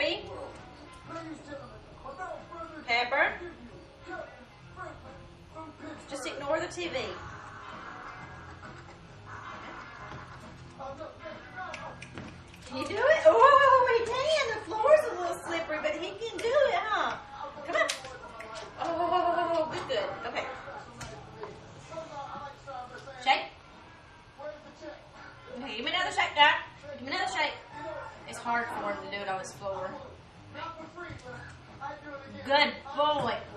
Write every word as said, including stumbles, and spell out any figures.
Peppy. Pepper. Just ignore the T V. Can you do it? Oh, he can. The floor's a little slippery, but he can do it, huh? Come on. Oh, good, good. Okay. Shake. Okay, give me another shake, Doc. Give me another shake. It's hard for him to do it on his floor. Good boy.